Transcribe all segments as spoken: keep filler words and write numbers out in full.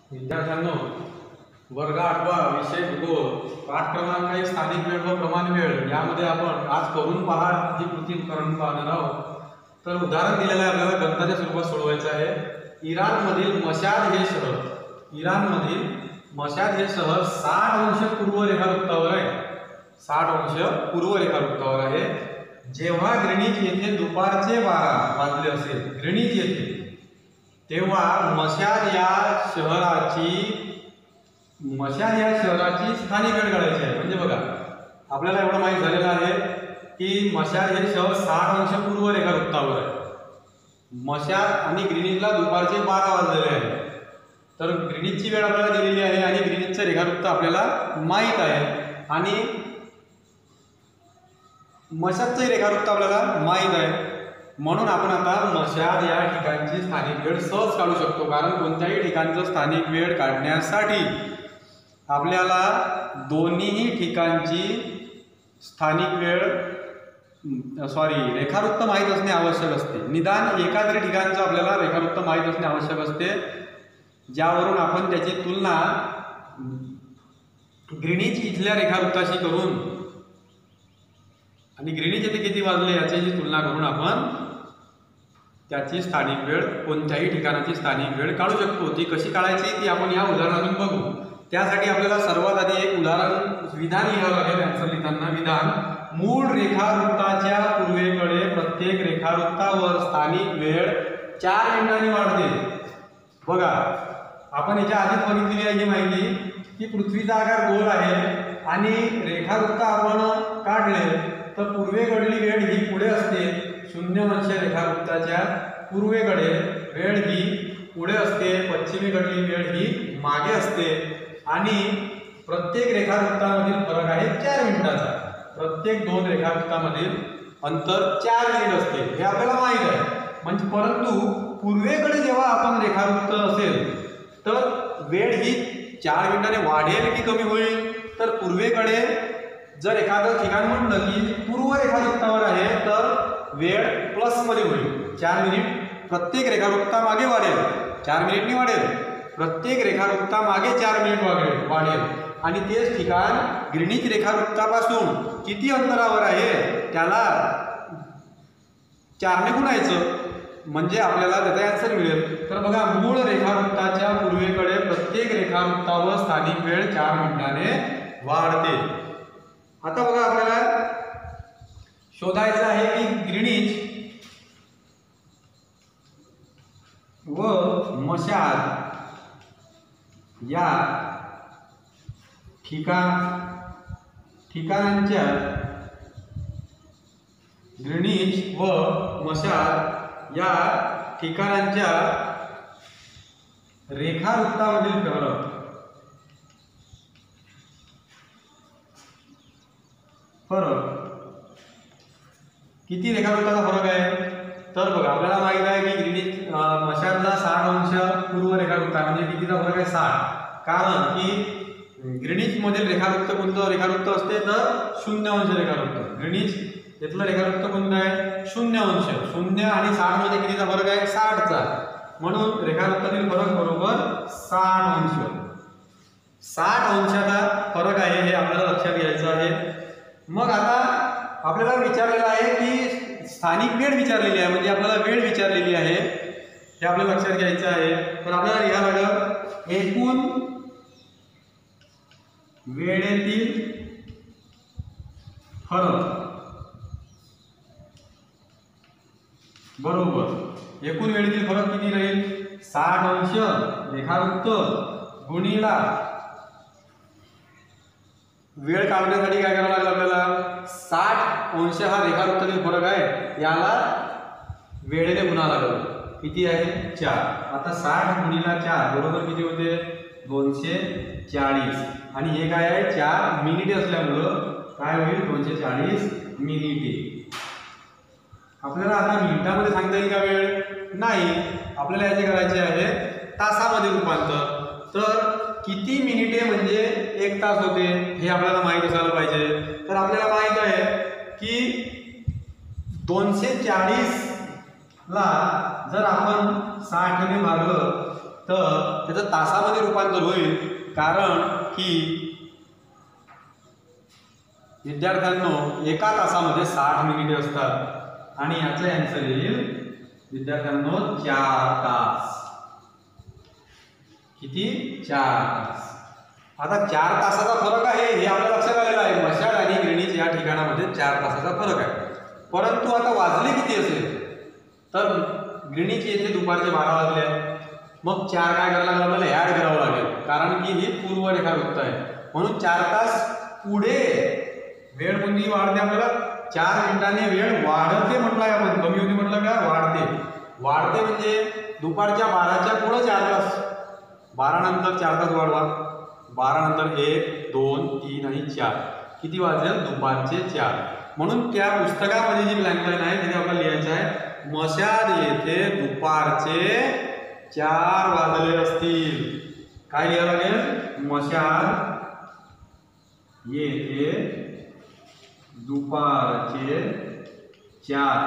विद्यार्थ्यांनो, वर्ग आठवा विषय भूगोल पाठ क्रमांक एक स्थानिक वेळ व प्रमाण वेळ यामध्ये आपण आज करून पहा ही कृती करून पाहणार आहोत। तर उदाहरण दिलेलं आहे, आपल्याला गणिताच्या स्वरूपात सोडवायचं आहे। इराण मधील मशाद हे शहर इराण मधील मशाद हे शहर साठ अंश पूर्व रेखावृत्तावर आहे साठ अंश पूर्व रेखावृत्तावर आहे। जेव्हा ग्रीनिच येथे दुपारचे बारा वाजले असेल ग्रीनिच येथे तेव्हा मशाद या शहराची मशाद या शहराची स्थानिक वेळ काढायची आहे। म्हणजे बघा, आपल्याला एवढं माहित झालेलं आहे की मशाद हे शहर साठ अंश पूर्व रेखावृत्तावर आहे। मशाद आणि ग्रीनिचला दुपारचे बारा वाजलेले आहे। तर ग्रीनिचची वेळ आपल्याला दिलेली आहे आणि ग्रीनिचचं रेखावृत्त आपल्याला माहित आहे आणि मशादचं रेखावृत्त आपल्याला माहित आहे। म्हणून आपण आता मशाद या ठिकाणची स्थानिक वेळ सहज काढू शकतो, कारण कोणत्याही ठिकाणचं स्थानिक वेळ काढण्यासाठी आपल्याला दोन्ही ठिकाणची स्थानिक वेळ सॉरी रेखावृत्त माहित असणे आवश्यक असते। निदान एका तरी ठिकाणचं आपल्याला रेखावृत्त माहित असणे आवश्यक असते, ज्यावरून आपण त्याची तुलना ग्रीनिच इथल्या रेखावृत्ताशी करून आणि ग्रीनिच येथे किती वाजले याची तुलना करून आपण त्याची स्थानिक वेळ कोणत्याही ठिकाणाची स्थानिक वेळ काढू शकतो। ती कशी काढायची ती आपण या उदाहरणातून बघू। त्यासाठी आपल्याला सर्वात आधी एक उदाहरण विधान लिहावं लागेल। आन्सर लिहिताना विधान, मूळ रेखावृत्ताच्या पूर्वेकडे प्रत्येक रेखावृत्तावर स्थानिक वेळ चार मिनिटांनी वाढते। बघा, आपण याच्या आधीच बघितलेली आहे ही माहिती की पृथ्वीचा आकार गोल आहे आणि रेखावृत्त आपण काढले तर पूर्वेकडली वेळ ही पुढे असते। शून्य अंश रेखावृत्ताच्या पूर्वेकडे वेळ ही पुढे असते, पश्चिमेकडली वेळ ही मागे असते आणि प्रत्येक रेखावृत्तामधील फरक आहे चार मिनिटाचा। प्रत्येक दोन रेखावृत्तामधील अंतर चार मिनिट असते हे आपल्याला माहित आहे। म्हणजे परंतु पूर्वेकडे जेव्हा आपण रेखावृत्त असेल तर वेळ ही चार मिनिटाने वाढेल की कमी होईल? तर पूर्वेकडे जर एखादं ठिकाण म्हटलं की पूर्व रेखावृत्तावर आहे तर वेळ प्लस मध्ये होईल। चार मिनिट प्रत्येक रेखावृत्तामागे वाढेल, चार मिनिटनी वाढेल, प्रत्येक रेखावृत्तामागे चार मिनिट वाढेल वाढेल आणि तेच ठिकाण ग्रीनिच रेखावृत्तापासून किती अंतरावर आहे त्याला चारने गुणायचं म्हणजे आपल्याला त्याचा आन्सर मिळेल। तर बघा, मूळ रेखावृत्ताच्या पूर्वेकडे प्रत्येक रेखावृत्तावर स्थानिक वेळ चार मिनिटाने वाढते। आता बघा, आपल्याला शोधायचं आहे की ग्रीनिच व मशाद या ठिकाण ठिकाणांच्या ग्रीनिच व मशाद या ठिकाणांच्या रेखावृत्तामधील फरक फरक किती रेखावृत्ताचा फरक आहे? तर बघा, आपल्याला माहित आहे की ग्रीनिच मशादला साठ अंश पूर्व रेखावृत्त म्हणजे कितीचा फरक आहे? साठ। कारण की ग्रीनिच मधील रेखावृत्त कोणतं रेखावृत्त असते तर शून्य अंश रेखावृत्त। ग्रीनिच इथलं रेखावृत्त कोणतं आहे? शून्य अंश। शून्य आणि साठ मध्ये कितीचा फरक आहे? साठचा। म्हणून रेखावृत्तातील फरक बरोबर साठ अंश साठ अंशाचा फरक आहे हे आपल्याला लक्षात घ्यायचं आहे। मग आता आपल्याला विचारलेलं आहे की स्थानिक वेळ विचारलेली आहे, म्हणजे आपल्याला वेळ विचारलेली आहे हे आपल्याला लक्षात घ्यायचं आहे। तर आपल्याला लिहावं लागेल एकूण वेळेतील फरक बरोबर एकूण वेळेतील फरक किती राहील? साठ अंश रेखावृत्त गुणिला वेळ काढण्यासाठी काय करावं लागेल आपल्याला? साठ अंश हा रेखावृत्तातील फरक आहे, याला वेळेने गुणा लागेल। किती आहे? चार। आता साठ गुणिला चार बरोबर किती होते? दोनशे चाळीस आणि हे काय आहे? चार मिनिटे असल्यामुळं काय होईल? दोनशे चाळीस मिनिटे। आपल्याला आता मिनिटामध्ये सांगता येईल का वेळ? नाही, आपल्याला याचे करायचे आहे तासामध्ये रूपांतर। तर किती मिनिटे म्हणजे एक तास होते हे आपल्याला माहित असायला पाहिजे। तर आपल्याला माहित आहे की दोनशे चाळीस ला जर आपण साठ ने भागलं तर त्याचं तासामध्ये रूपांतर होईल, कारण की विद्यार्थ्यांनो एका तासामध्ये साठ मिनिटे असतात आणि याचं आन्सर येईल विद्यार्थ्यांनो चार तास. किती? चार तास. आता चार तासाचा फरक आहे हे आपल्या लक्षात आलेलं आहे. मशाल आणि ग्रीनिच या ठिकाणामध्ये चार तासाचा फरक आहे. परंतु आता वाजले किती असेल तर ग्रीनिच येथे दुपारचे बारा वाजले आहेत. मग चार काय करायला लागलं, आपल्याला ऍड करावं लागेल, कारण की ही पूर्व रेखावृत्त आहे. म्हणून चार तास पुढे वेळ कोणती वाढते, आपल्याला चार मिनिटांनी वेळ वाढते म्हटलंय आपण. कमी होती म्हटलं का? वाढते. वाढते म्हणजे दुपारच्या बाराच्या पुढे चार तास. बारा नंतर चार तास वाढवा. बारा नंतर एक, दोन, तीन आणि चार. किती वाजेल? दुपारचे चार. म्हणून त्या पुस्तकामध्ये जी ब्लँक लाईन आहे तिथे आपल्याला लिहायचं आहे मशाद येथे दुपारचे चार वाजले असतील. काय लिहावं लागेल? मशाद येथे दुपारचे चार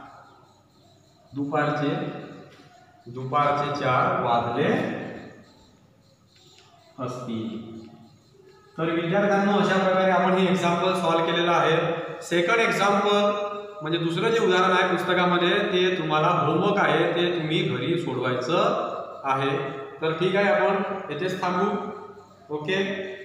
दुपारचे दुपारचे चार वाजले असतील. तर विद्यार्थ्यांना अशा प्रकारे आपण हे एक्झाम्पल सॉल्व्ह केलेलं आहे. सेकंड एक्झाम्पल म्हणजे दुसरं जे उदाहरण आहे पुस्तकामध्ये ते तुम्हाला होमवर्क आहे, ते तुम्ही घरी सोडवायचं आहे. तर ठीक आहे, आपण येथेच थांबू. ओके.